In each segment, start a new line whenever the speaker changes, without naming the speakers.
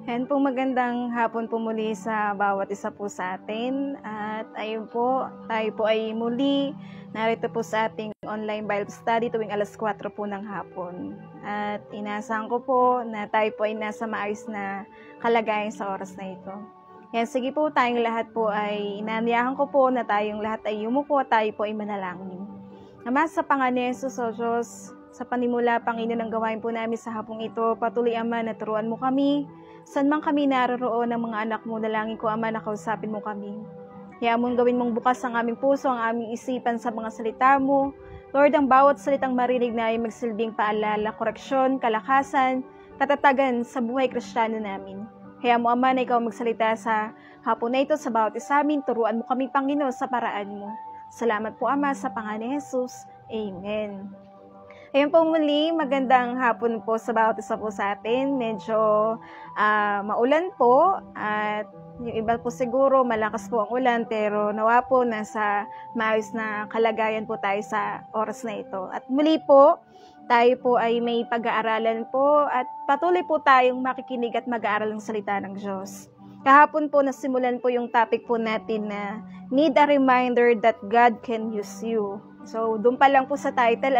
Yan po, magandang hapon po muli sa bawat isa po sa atin. At ayun po, tayo po ay muli narito po sa ating online Bible study tuwing alas 4 po ng hapon. At inasahan ko po na tayo po ay nasa maayos na kalagayan sa oras na ito. Yan, sige po, tayong lahat po ay inanyahan ko po na tayong lahat ay yumuko at tayo po ay manalangin. Ama, sa pangalan ni Jesus o Diyos, sa panimula, Panginoon, ang gawain po namin sa hapong ito, patuloy, Ama, na turuan mo kami. Saan man kami naroroon ng mga anak mo, dalangin ko, Ama, na kausapin mo kami. Kaya mong gawin mong bukas ang aming puso, ang aming isipan sa mga salita mo. Lord, ang bawat salitang marinig na ay magsilbing paalala, koreksyon, kalakasan, katatagan sa buhay Kristiyano namin. Kaya mo, Ama, na ikaw magsalita sa hapon na ito sa bawat isa amin. Turuan mo kami, Panginoon, sa paraan mo. Salamat po, Ama, sa pangalan ni Jesus. Amen. Ayun po muli, magandang hapon po sa bawat isa po sa atin. Medyo maulan po at yung iba po siguro malakas po ang ulan, pero nawa po nasa maayos na kalagayan po tayo sa oras na ito. At muli po, tayo po ay may pag-aaralan po at patuloy po tayong makikinig at mag-aaral ng salita ng Diyos. Kahapon po nasimulan po yung topic po natin na need a reminder that God can use you. So, doon pa lang po sa title,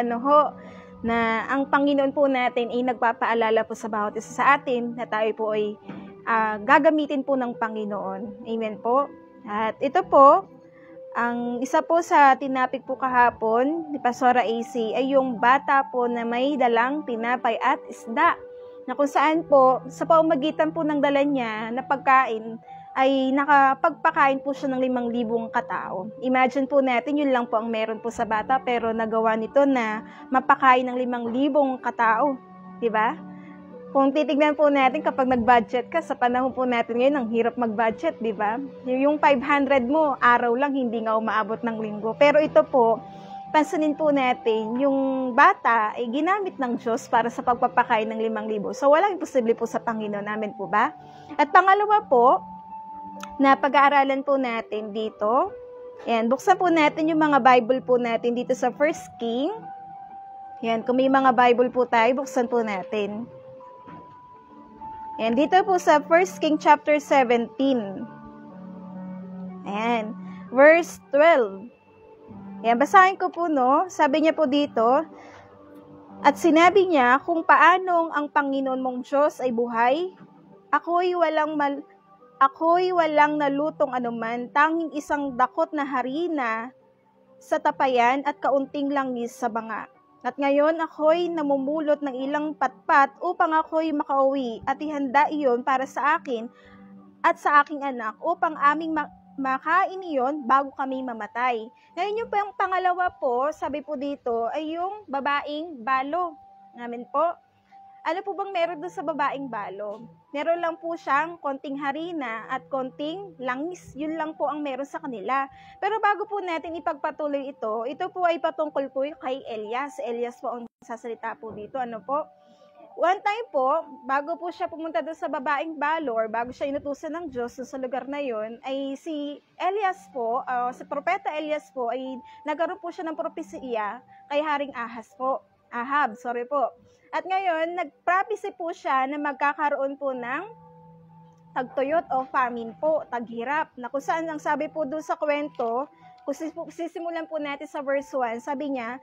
na ang Panginoon po natin ay nagpapaalala po sa bawat isa sa atin na tayo po ay gagamitin po ng Panginoon. Amen po. At ito po, ang isa po sa tinapik po kahapon ni Pastora AC ay yung bata po na may dalang tinapay at isda. Na kung saan po, sa pamamagitan po ng dala niya na pagkain, ay nakapagpakain po siya ng 5,000 katao. Imagine po natin, yun lang po ang meron po sa bata, pero nagawa nito na mapakain ng 5,000 katao. Diba? Kung titignan po natin, kapag nag-budget ka, sa panahon po natin ngayon, ang hirap mag-budget, diba? Yung 500 mo, araw lang, hindi nga umaabot ng linggo. Pero ito po, pansinin po natin, yung bata ay ginamit ng Diyos para sa pagpapakain ng 5,000. So, walang imposible po sa Panginoon namin po ba? At pangalawa po, na pag-aaralan po natin dito. Ayan, buksan po natin yung mga Bible po natin dito sa 1 King. Ayan, kung may mga Bible po tayo, buksan po natin. Ayan, dito po sa 1 King chapter 17. Ayan, verse 12. Ayan, basahin ko po, no? Sabi niya po dito, at sinabi niya, kung paanong ang Panginoon mong Diyos ay buhay, ako'y walang nalutong anuman, tanging isang dakot na harina sa tapayan at kaunting langis sa banga. At ngayon ako'y namumulot ng ilang patpat upang ako'y makauwi at ihanda iyon para sa akin at sa aking anak upang aming makain iyon bago kami mamatay. Ngayon yung pangalawa po, sabi po dito, ay yung babaeng balo. Amen po. Ano po bang meron doon sa babaeng balo? Meron lang po siyang konting harina at konting langis. Yun lang po ang meron sa kanila. Pero bago po natin ipagpatuloy ito po ay patungkol po kay Elias. Elias po ang sasalita po dito. Ano po? One time po, bago po siya pumunta doon sa babaeng balo or bago siya inutusan ng Diyos sa lugar na yon, ay si Elias po, si Propeta Elias po, ay nagkaroon po siya ng propesiya kay Haring Ahab, sorry po. At ngayon, nag-prophecy po siya na magkakaroon po ng tagtuyot o famine po, taghirap. Na kung saan ang sabi po doon sa kwento, kung sisimulan po natin sa verse 1, sabi niya,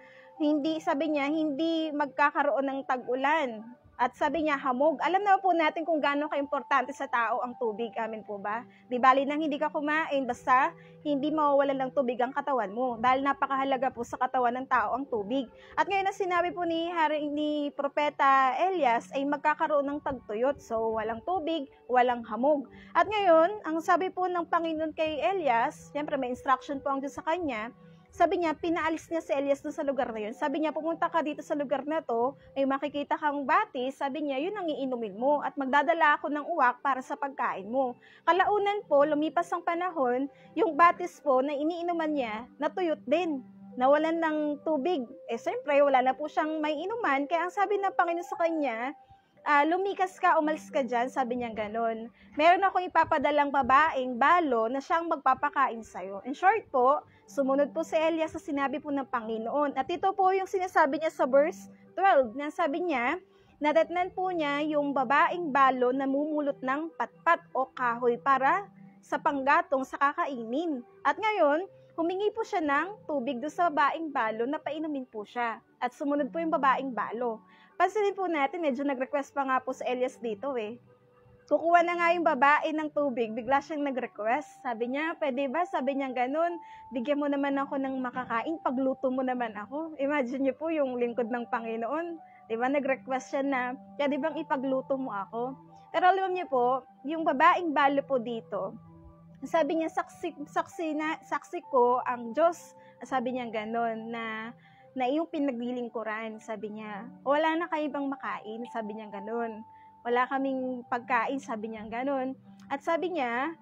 hindi magkakaroon ng tag-ulan. At sabi niya, hamog. Alam na po natin kung gaano ka-importante sa tao ang tubig. Amin po ba? Di bali nang hindi ka kumain, basta hindi mawawalan ng tubig ang katawan mo. Dahil napakahalaga po sa katawan ng tao ang tubig. At ngayon na sinabi po ni Propeta Elias ay magkakaroon ng tagtuyot. So, walang tubig, walang hamog. At ngayon, ang sabi po ng Panginoon kay Elias, siyempre may instruction po ang Diyos sa kanya, sabi niya, pinaalis niya si Elias doon sa lugar na yun. Sabi niya, pumunta ka dito sa lugar na to, may makikita kang batis, sabi niya, yun ang iinumin mo at magdadala ako ng uwak para sa pagkain mo. Kalaunan po, lumipas ang panahon, yung batis po na iniinuman niya, natuyot din. Nawalan ng tubig. Siyempre, wala na po siyang may inuman, kaya ang sabi ng Panginoon sa kanya, lumikas ka, umalis ka dyan, sabi niya ganon. Meron akong ipapadalang babaeng balo na siyang magpapakain sa'yo. In short po, sumunod po si Elias sa sinabi po ng Panginoon. At ito po yung sinasabi niya sa verse 12, na sabi niya, Nadatnan po niya yung babaeng balo na mumulot ng patpat o kahoy para sa panggatong sa kakainin. At ngayon, humingi po siya ng tubig doon sa babaeng balo na painumin po siya. At sumunod po yung babaeng balo. Pansinin po natin, medyo nag-request pa nga po sa Elias dito eh. Kukuha na nga yung babae ng tubig, bigla siyang nag-request. Sabi niya, pwede ba? Sabi niya ganun, bigyan mo naman ako ng makakain, pagluto mo naman ako. Imagine niyo po yung lingkod ng Panginoon. Diba? Nag-request siya na, pwede bang ipagluto mo ako? Pero alam niyo po, yung babaeng balo po dito, sabi niya, saksi ko ang Diyos. Sabi niya ganun, na iyong pinaglilingkuran. Sabi niya, wala na kayo bang makain? Sabi niya ganun. Wala kaming pagkain, sabi niya ganun. At sabi niya,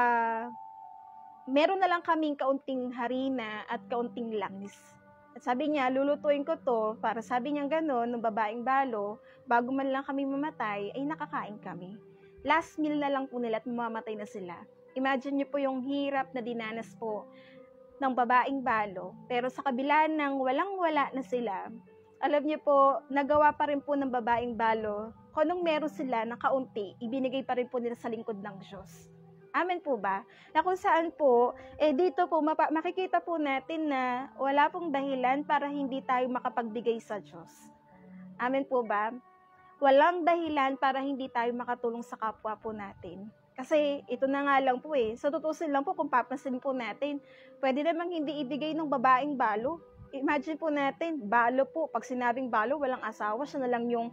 meron na lang kaming kaunting harina at kaunting langis. At sabi niya, lulutuin ko to para sabi niya ganun, ng babaeng balo, bago man lang kami mamatay, ay nakakain kami. Last meal na lang po nila at mamamatay na sila. Imagine niyo po yung hirap na dinanas po ng babaeng balo. Pero sa kabila ng walang-wala na sila, alam niyo po, nagawa pa rin po ng babaeng balo, kung anong meron sila na kaunti, ibinigay pa rin po nila sa lingkod ng Diyos. Amen po ba? Na kung saan po, dito po, makikita po natin na wala pong dahilan para hindi tayo makapagbigay sa Diyos. Amen po ba? Walang dahilan para hindi tayo makatulong sa kapwa po natin. Kasi ito na nga lang po sa tutusin lang po kung papansin po natin, pwede namang hindi ibigay ng babaeng balo. Imagine po natin, balo po. Pag sinabing balo, walang asawa, siya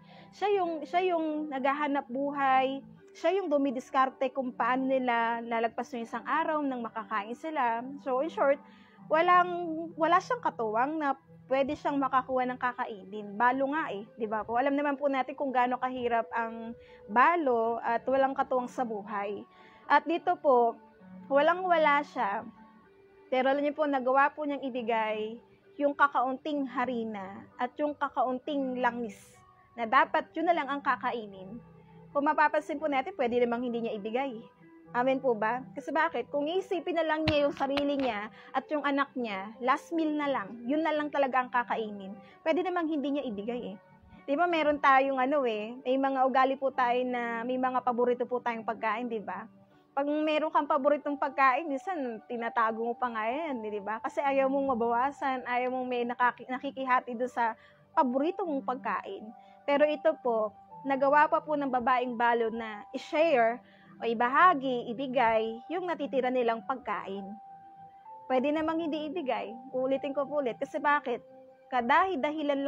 yung naghahanap buhay, siya yung dumidiskarte kung paano nila lalagpas yung isang araw nang makakain sila. So, in short, wala siyang katuwang na pwede siyang makakuha ng kakainin. Balo nga di ba po? Alam naman po natin kung gaano kahirap ang balo at walang katuwang sa buhay. At dito po, walang-wala siya. Pero alam niyo po, nagawa po niyang ibigay yung kakaunting harina at yung kakaunting langis na dapat yun na lang ang kakainin. Kung mapapansin po natin, pwede namang hindi niya ibigay. Amen po ba? Kasi bakit? Kung iisipin na lang niya yung sarili niya at yung anak niya, last meal na lang, yun na lang talaga ang kakainin, pwede namang hindi niya ibigay Di ba meron tayong may mga ugali po tayo na may mga paborito po tayong pagkain, di ba? Pag meron kang paboritong pagkain, minsan tinatago mo pa nga yan, di ba? Kasi ayaw mong mabawasan, ayaw mong may nakikihati doon sa paborito mong pagkain. Pero ito po, nagawa pa po ng babaeng balo na i-share o ibahagi, ibigay yung natitira nilang pagkain. Pwede namang hindi ibigay. Ulitin ko po ulit. Kasi bakit? Dahilan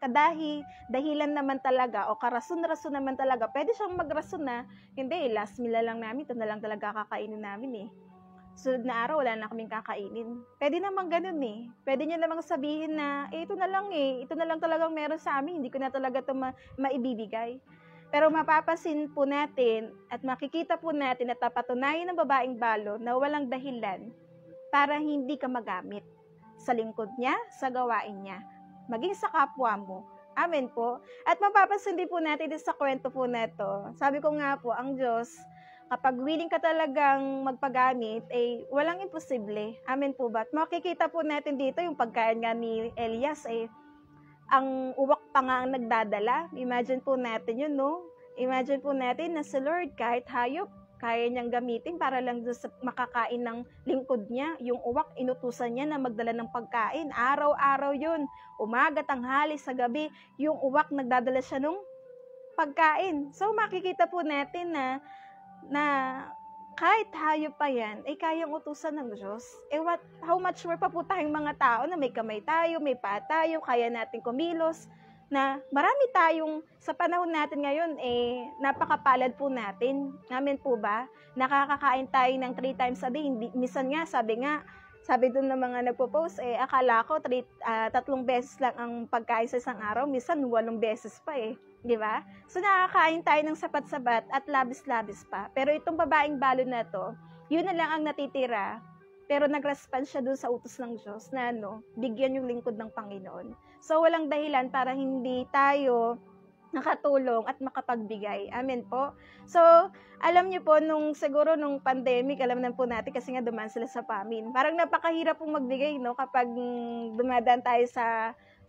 naman talaga o karason-rason naman talaga, pwede siyang magrason na, hindi, last meal na lang namin, ito na lang talaga kakainin namin sunod na araw, wala na kaming kakainin. Pwede naman ganun Pwede niya namang sabihin na, ito na lang talagang meron sa amin, hindi ko na talaga ito maibibigay. Pero mapapasin po natin at makikita po natin at napatunayan ng babaeng balo na walang dahilan para hindi ka magamit sa lingkod niya, sa gawain niya, maging sa kapwa mo. Amen po. At mapapansin din po natin sa kwento po na ito. Sabi ko nga po, ang Diyos, kapag willing ka talagang magpagamit, walang imposible. Amen po ba? At makikita po natin dito yung pagkain nga ni Elias, ang uwak pa nga ang nagdadala. Imagine po natin yun, no? Imagine po natin na si Lord, kahit hayop, kaya niyang gamitin para lang sa makakain ng lingkod niya. Yung uwak, inutusan niya na magdala ng pagkain. Araw-araw yun. Umaga, tanghali, sa gabi, yung uwak, nagdadala siya ng pagkain. So, makikita po natin na kahit hayop pa yan, kayang utusan ng Diyos. How much more pa po tayong mga tao na may kamay tayo, may paa tayo, kaya natin kumilos, na marami tayong, sa panahon natin ngayon, napakapalad po natin. Amen po ba? Nakakakain tayo ng 3 times a day. Minsan nga, sabi doon ng mga nagpo-post, akala ko 3 beses lang ang pagkain sa isang araw. Minsan 8 beses pa Di ba? So, nakakain tayo ng sapat-sapat at labis-labis pa. Pero itong babaeng balo na to, yun na lang ang natitira. Pero nag-respond siya doon sa utos ng Diyos na bigyan yung lingkod ng Panginoon. So, walang dahilan para hindi tayo nakatulong at makapagbigay. Amen po. So, alam niyo po, siguro nung pandemic, alam na po natin kasi nga dumaan sila sa famine. Parang napakahirap pong magbigay, kapag dumadaan tayo sa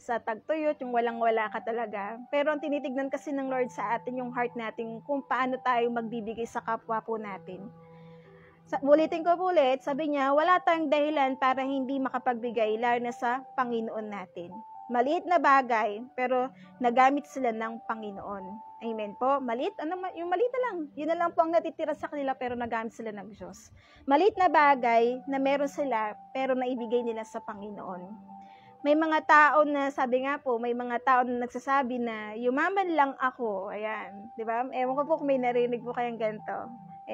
sa tagtuyot, yung walang-wala ka talaga. Pero ang tinitignan kasi ng Lord sa atin yung heart natin kung paano tayo magbibigay sa kapwa po natin. Ulitin ko po ulit, sabi niya, wala tayong dahilan para hindi makapagbigay, lalo na sa Panginoon natin. Maliit na bagay, pero nagamit sila ng Panginoon. Amen po. Maliit, yung maliit na lang. Yun na lang po ang natitira sa kanila, pero nagamit sila ng Diyos. Maliit na bagay na meron sila, pero naibigay nila sa Panginoon. May mga tao na, sabi nga po, may mga tao na nagsasabi na, yumaman lang ako. Ayan. Di ba? Ewan ko po kung may narinig po kayong ganito.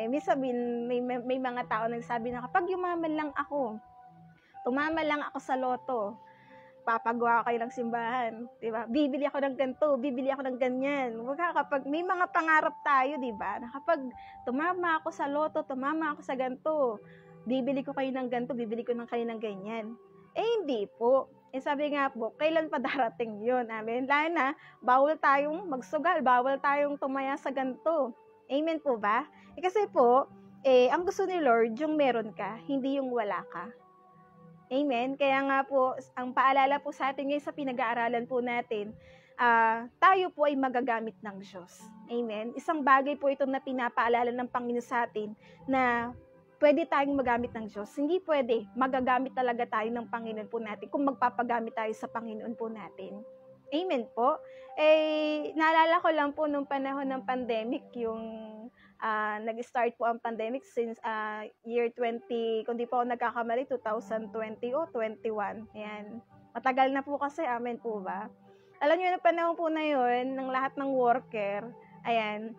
May mga tao na nagsasabi na, kapag yumaman lang ako, tumama lang ako sa loto, papagawa kayo ng simbahan, di ba? Bibili ako ng ganito, bibili ako ng ganyan. Kapag may mga pangarap tayo, di ba? Na kapag tumama ako sa loto, tumama ako sa ganito, bibili ko kayo ng ganito, bibili ko ng kayo ng ganyan. Hindi po. Sabi nga po, kailan pa darating yun? Amen. Lalo na, bawal tayong magsugal, bawal tayong tumaya sa ganito. Amen po ba? Kasi po, ang gusto ni Lord, yung meron ka, hindi yung wala ka. Amen. Kaya nga po, ang paalala po sa atin ngayon sa pinag-aaralan po natin, tayo po ay magagamit ng Diyos. Amen. Isang bagay po ito na pinapaalala ng Panginoon sa atin na pwede tayong magamit ng Diyos. Hindi pwede. Magagamit talaga tayo ng Panginoon po natin kung magpapagamit tayo sa Panginoon po natin. Amen po. Naalala ko lang po nung panahon ng pandemic, yung nag-start po ang pandemic since year 20, kung di po ako nagkakamali, 2020 o 21. Ayan. Matagal na po kasi, amen po ba? Alam niyo, na panahon po na yun, ng lahat ng worker, ayan,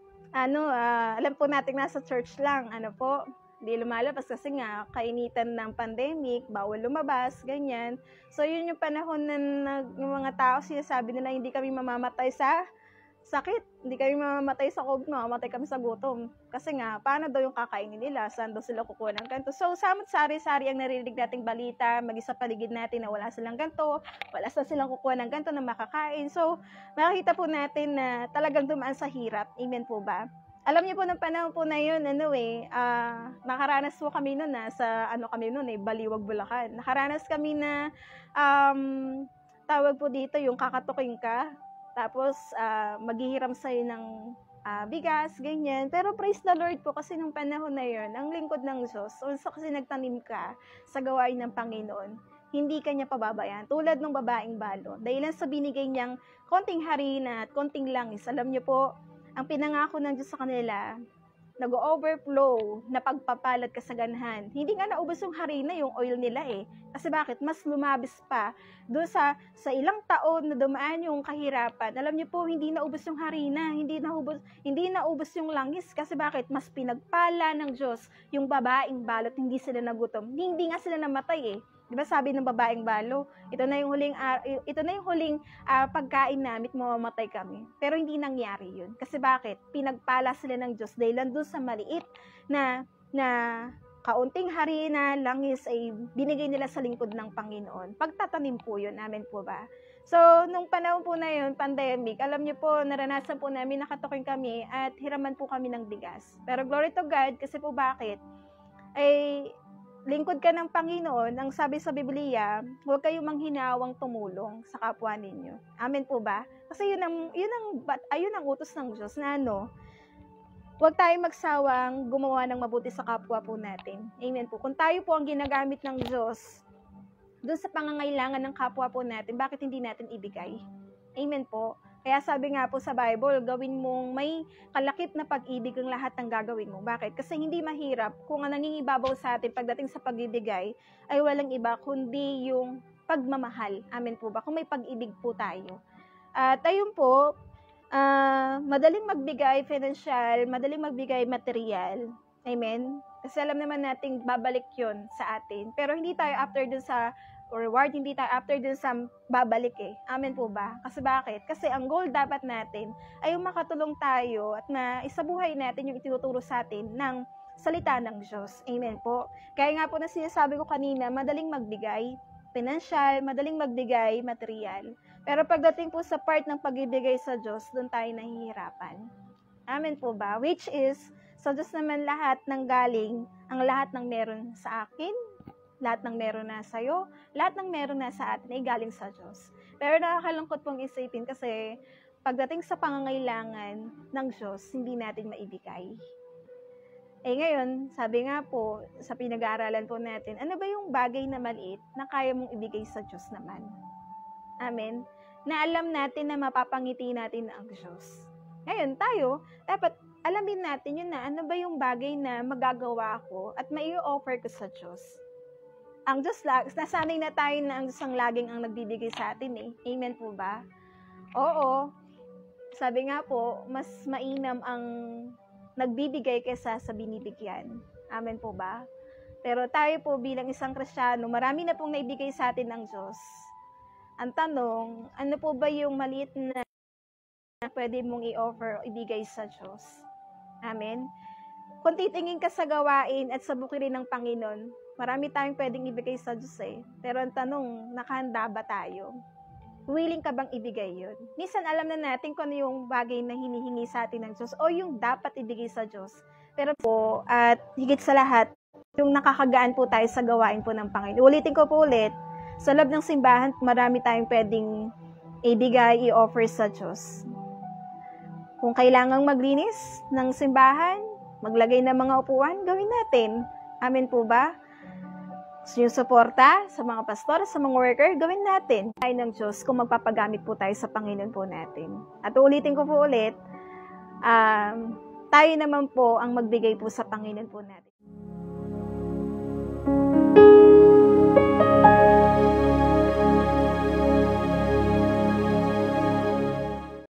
alam po natin nasa church lang, hindi lumalabas kasi nga, kainitan ng pandemic, bawal lumabas, ganyan. So, yun yung panahon na yung mga tao sinasabi nila, hindi kami mamamatay sa sakit, hindi kami mamamatay sa COVID, mamamatay kami sa gutom. Kasi nga, paano daw yung kakainin nila? Saan daw sila kukuha ng ganito? So, samot sari-sari ang naririnig nating balita, maging sa paligid natin na wala silang ganito, wala silang kukuha ng ganito na makakain. So, makikita po natin na talagang dumaan sa hirap. Amen po ba? Alam niyo po, ng panahon po na yun, nakaranas po kami noon sa Baliwag, Bulacan. Nakaranas kami na, tawag po dito, yung kakatuking ka, tapos maghihiram sa'yo ng bigas, ganyan. Pero praise the Lord po, kasi nung panahon na yun, ang lingkod ng Diyos, also kasi nagtanim ka sa gawain ng Panginoon, hindi ka niya pababayaan. Tulad ng babaeng balo, dahil lang sa binigay niyang konting harina at konting langis, alam niyo po, ang pinangako ng Diyos sa kanila, nag-overflow na pagpapalat kasaganhan. Hindi nga naubos yung harina, yung oil nila Kasi bakit? Mas lumabis pa. Doon sa ilang taon na dumaan yung kahirapan, alam niyo po, hindi naubos yung harina, hindi naubos yung langis. Kasi bakit? Mas pinagpala ng Diyos yung babaeng balot, hindi sila nagutom. Hindi nga sila namatay Di ba sabi ng babaeng balo, ito na yung huling pagkain namin, mamamatay kami. Pero hindi nangyari yun. Kasi bakit? Pinagpala sila ng Diyos dahil doon sa maliit na kaunting harina, langis ay binigay nila sa lingkod ng Panginoon. Pagtatanim po yun, amen po ba? So, nung panahon po na yun, pandemic, alam niyo po, naranasan po namin, nakatuking kami at hiraman po kami ng bigas. Pero glory to God, kasi po bakit? Lingkod ka ng Panginoon, ang sabi sa Biblia, huwag kayong manghinawang tumulong sa kapwa ninyo. Amen po ba? Kasi yun ang utos ng Diyos na huwag tayong magsawang gumawa ng mabuti sa kapwa po natin. Amen po. Kung tayo po ang ginagamit ng Diyos doon sa pangangailangan ng kapwa po natin, bakit hindi natin ibigay? Amen po. Kaya sabi nga po sa Bible, gawin mong may kalakip na pag-ibig ang lahat ng gagawin mo. Bakit? Kasi hindi mahirap kung ang nangingibabaw sa atin pagdating sa pag-ibigay ay walang iba kundi yung pagmamahal. Amen po ba? Kung may pag-ibig po tayo. At ayun po, madaling magbigay financial, madaling magbigay material. Amen? Kasi alam naman nating babalik yun sa atin. Pero hindi tayo after dun sa reward, hindi tayo after dun sa babalik Amen po ba? Kasi bakit? Kasi ang goal dapat natin ay yung makatulong tayo at na isabuhay natin yung itinuturo sa atin ng salita ng Diyos. Amen po. Kaya nga po na sinasabi ko kanina, madaling magbigay financial, madaling magbigay material. Pero pagdating po sa part ng pag-ibigay sa Diyos, doon tayo nahihirapan. Amen po ba? Which is, sa Diyos naman lahat ng galing, ang lahat ng meron sa akin, lahat ng meron na sa'yo, lahat ng meron na sa atin ay galing sa Diyos. Pero nakakalungkot pong isipin kasi pagdating sa pangangailangan ng Diyos, hindi natin maibigay. Ngayon, sabi nga po, sa pinag-aaralan po natin, ano ba yung bagay na maliit na kaya mong ibigay sa Diyos naman? Amen? Na alam natin na mapapangiti natin ang Diyos. Ngayon, tayo, dapat alamin natin yun na ano ba yung bagay na magagawa ko at mai-offer ko sa Diyos. Ang Diyos, nasanay na tayo na ang Diyos ang laging ang nagbibigay sa atin eh. Amen po ba? Oo. Sabi nga po, mas mainam ang nagbibigay kaysa sa binibigyan. Amen po ba? Pero tayo po bilang isang Kristiyano, marami na pong naibigay sa atin ng Diyos. Ang tanong, ano po ba yung maliit na pwede mong i-offer o ibigay sa Diyos? Amen? Kung titingin ka sa gawain at sa bukirin ng Panginoon, marami tayong pwedeng ibigay sa Diyos eh. Pero ang tanong, nakahanda ba tayo? Willing ka bang ibigay yun? Minsan alam na natin kung ano yung bagay na hinihingi sa atin ng Diyos o yung dapat ibigay sa Diyos. Pero po, at higit sa lahat, yung nakakagaan po tayo sa gawain po ng Panginoon. Ulitin ko po ulit, sa loob ng simbahan, marami tayong pwedeng ibigay, i-offer sa Diyos. Kung kailangang maglinis ng simbahan, maglagay ng mga upuan, gawin natin. Amen po ba? Yung suporta sa mga pastor, sa mga worker, gawin natin. Tayo ng Diyos kung magpapagamit po tayo sa Panginoon po natin. At ulitin ko po ulit, tayo naman po ang magbigay po sa Panginoon po natin.